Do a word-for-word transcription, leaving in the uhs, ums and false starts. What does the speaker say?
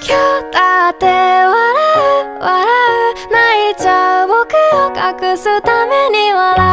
今日だって笑う笑う泣いちゃう僕を隠すために笑う